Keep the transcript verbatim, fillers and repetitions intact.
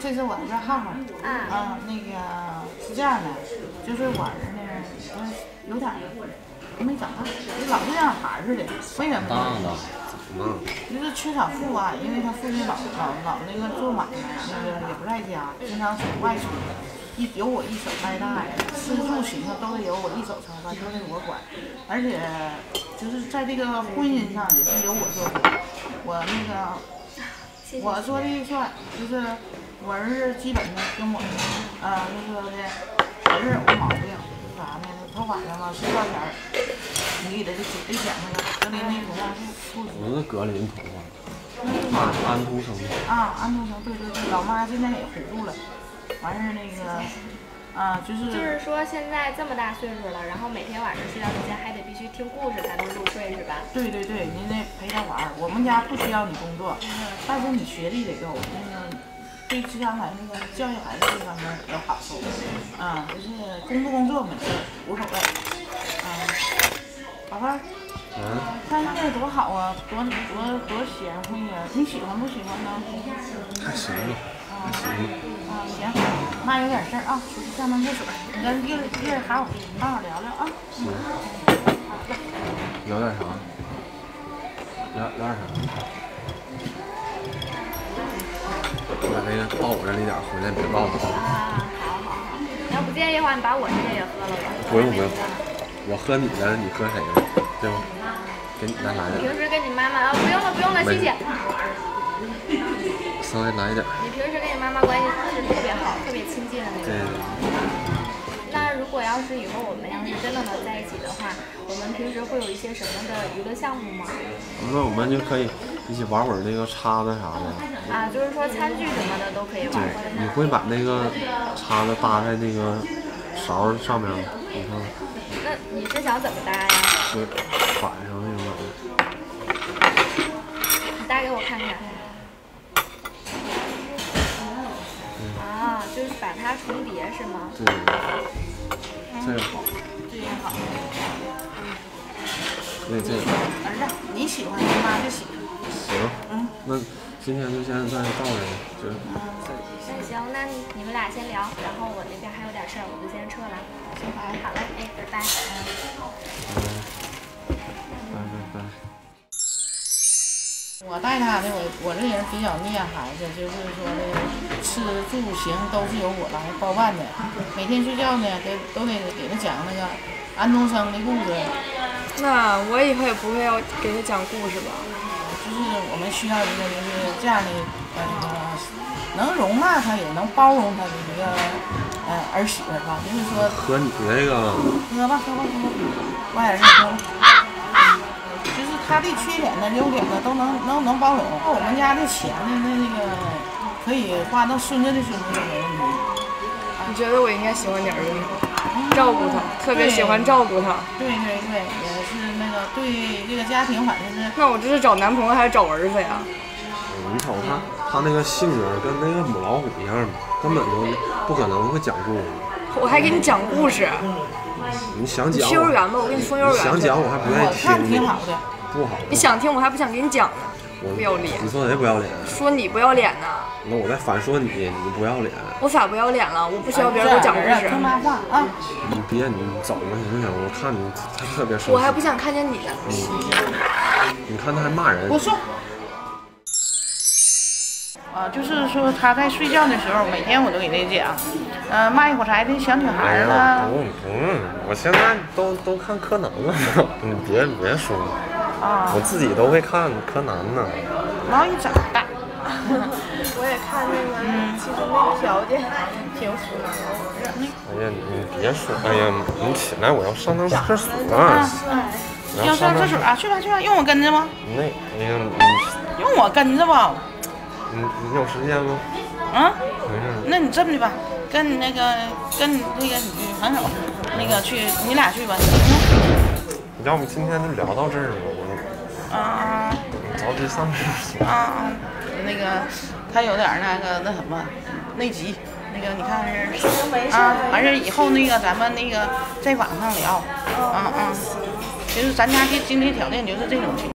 这是我这浩浩啊，那个是这样的，就是我儿呢，我有点没长大，就老是这样孩似的，为什么呢？ 嗯， 就是缺少父啊，因为他父亲老老老那个做买卖，那个也不在家，经常出外出，一由我一手带大呀，吃住行啊都得由我一手操办，都得我管，而且就是在这个婚姻上也是由我做主，我那个我说的算，就是我儿子基本上跟我啊那个的儿子有毛病，啥呢？他晚上吧睡觉前儿，你给他就得讲那个格林那头发是不是格林头发，安安徒生啊，安徒生，对对对，老妈现在也糊涂了，完事儿那个啊就是就是说现在这么大岁数了，然后每天晚上睡觉之前还得必须听故事才能入睡是吧？ 对对对，你得陪他玩儿。我们家不需要你工作，但是你学历得够，那个对将来那个教育孩子这方面有好处。啊，就是工不工作没事，无所谓。啊，宝贝儿， 嗯， 看现在多好啊，多多多贤惠呀！你喜欢不喜欢呢？ 还行吧，还行吧。 啊，行，妈有点事儿啊，出去上趟厕所，你跟月月好好好聊聊啊。 行。聊点啥？聊聊点啥？把那个倒我这里点，回来别倒了。 啊，好好好，要不介意的话，你把我这个也喝了吧。 不用不用，我喝你的，你喝谁的？对吧？给你来来点。 平时跟你妈妈啊，不用了不用了，谢谢。 稍微来一点。 你平时跟你妈妈关系是特别好、特别亲近的那种。 对。 那如果要是以后我们要是真的能在一起的话，我们平时会有一些什么的娱乐项目吗？ 那我们就可以一起玩会儿那个叉子啥的。 啊，就是说餐具什么的都可以玩。 对，你会把那个叉子搭在那个勺上面吗？你看。 那你是想怎么搭呀？ 就反上那种感觉。 你搭给我看看。啊，就是把它重叠是吗？ 对，这个好。 这也好。 对这个。 儿子，你喜欢，你妈就喜欢。 行。嗯。那今天就先在这到这里，就。 那行，那你们俩先聊，然后我那边还有点事儿，我就先撤了。行，好嘞，哎，拜拜。 拜拜拜。 我带他的，我我这人比较溺爱孩子，就是说的吃住行都是由我来包办的。每天睡觉呢，都都得给他讲那个安徒生的故事。 那我以后也不会要给他讲故事吧？ 就是我们需要一个就是这样的呃能容纳他，也能包容他的一个呃儿媳妇吧。就是说喝你那个。 喝吧喝吧喝吧，我也是喝吧。他的缺点呢、优点呢，都能能能包容。我们家的钱呢，那那个可以花到孙子的身上都没问题。 你觉得我应该喜欢你儿子吗？照顾他，特别喜欢照顾他。 对对对，也是那个对这个家庭反正是。 那我这是找男朋友还是找儿子呀？ 你瞅他，他那个性格跟那个母老虎一样的，根本就不可能会讲故事。 我还给你讲故事。 你想讲？ 去幼儿园吧，我给你送幼儿园。 想讲我还不愿意听。 看挺好的。 不好。 你想听我还不想给你讲呢，不要脸。 你说谁不要脸？ 说你不要脸呢。 那我再反说你，你不要脸。 我咋不要脸了？我不需要别人给我讲故事。 听妈话啊！ 你别，你走吧行不行？我看你他特别生气。 我还不想看见你呢。 嗯。你看他还骂人。 我说。啊，就是说他在睡觉的时候，每天我都给他讲，呃，卖火柴的小女孩啦。 不不用，我现在都都看柯南了，你别别说。啊。我自己都会看柯南呢。 毛一长大。 我也看那个，嗯、其实那个条件挺符合我的。 哎呀，你别说，哎呀，你起来，我要上趟厕所。 啊。要上厕所啊？去吧去吧，用我跟着吗？ 那，哎呀， 你。用我跟着吧。 你你有时间吗？ 啊？ 没事。 那你这么的吧，跟你那个跟你那个女朋友那个去，你俩去吧。 嗯。要不今天就聊到这儿吧，我。 啊。 着急上厕所。 啊。那个他有点那个那什么内急，那个你看是啊，完事以后那个咱们那个在网上聊。啊啊。就是咱家的经济条件就是这种情况。